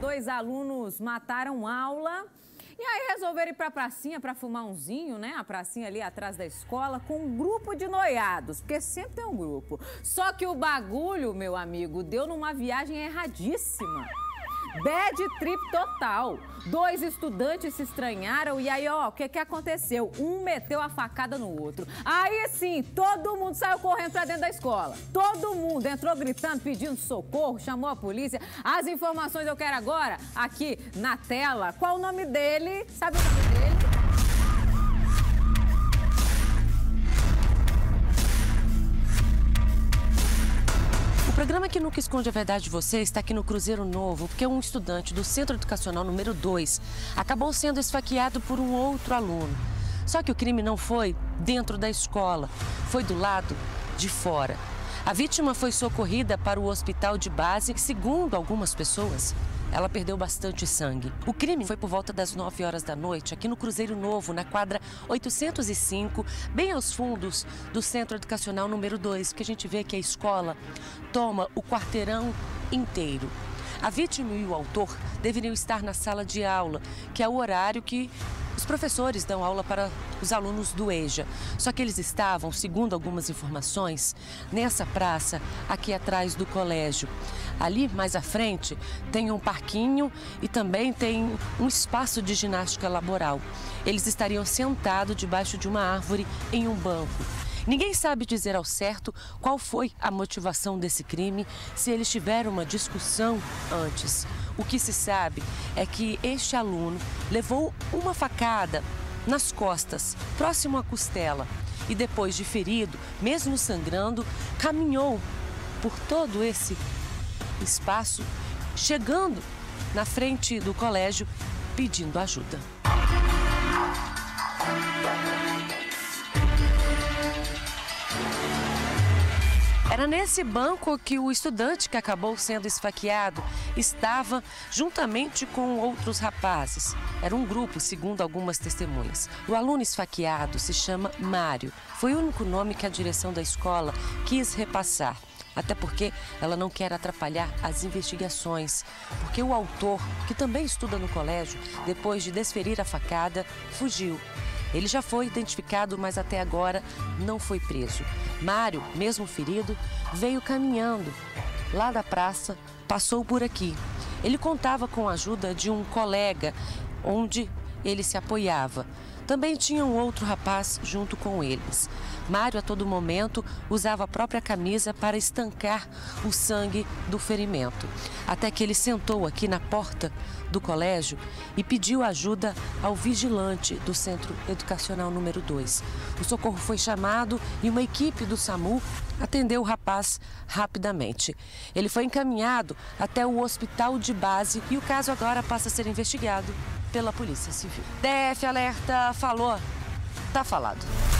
2 alunos mataram aula e aí resolveram ir para a pracinha para fumar umzinho, né? A pracinha ali atrás da escola com um grupo de noiados, porque sempre tem um grupo. Só que o bagulho, meu amigo, deu numa viagem erradíssima. Bad trip total. 2 estudantes se estranharam e aí, ó, o que aconteceu? Um meteu a facada no outro. Aí, sim, todo mundo saiu correndo pra dentro da escola. Todo mundo entrou gritando, pedindo socorro, chamou a polícia. As informações eu quero agora, aqui na tela. Qual o nome dele? Sabe o nome dele? O programa que nunca esconde a verdade de você está aqui no Cruzeiro Novo, porque um estudante do Centro Educacional número 2 acabou sendo esfaqueado por um outro aluno. Só que o crime não foi dentro da escola, foi do lado de fora. A vítima foi socorrida para o hospital de base e, segundo algumas pessoas, ela perdeu bastante sangue. O crime foi por volta das 9 horas da noite, aqui no Cruzeiro Novo, na quadra 805, bem aos fundos do Centro Educacional número 2, que a gente vê que a escola toma o quarteirão inteiro. A vítima e o autor deveriam estar na sala de aula, que é o horário que os professores dão aula para os alunos do EJA. Só que eles estavam, segundo algumas informações, nessa praça aqui atrás do colégio. Ali, mais à frente, tem um parquinho e também tem um espaço de ginástica laboral. Eles estariam sentados debaixo de uma árvore em um banco. Ninguém sabe dizer ao certo qual foi a motivação desse crime, se eles tiveram uma discussão antes. O que se sabe é que este aluno levou uma facada nas costas, próximo à costela, e depois de ferido, mesmo sangrando, caminhou por todo esse espaço, chegando na frente do colégio pedindo ajuda. Era nesse banco que o estudante que acabou sendo esfaqueado estava juntamente com outros rapazes. Era um grupo, segundo algumas testemunhas. O aluno esfaqueado se chama Mário. Foi o único nome que a direção da escola quis repassar. Até porque ela não quer atrapalhar as investigações. Porque o autor, que também estuda no colégio, depois de desferir a facada, fugiu. Ele já foi identificado, mas até agora não foi preso. Mário, mesmo ferido, veio caminhando lá da praça, passou por aqui. Ele contava com a ajuda de um colega, onde ele se apoiava. Também tinha um outro rapaz junto com eles. Mário, a todo momento, usava a própria camisa para estancar o sangue do ferimento. Até que ele sentou aqui na porta do colégio e pediu ajuda ao vigilante do Centro Educacional número 2. O socorro foi chamado e uma equipe do SAMU atendeu o rapaz rapidamente. Ele foi encaminhado até o hospital de base e o caso agora passa a ser investigado pela Polícia Civil. DF Alerta falou, tá falado.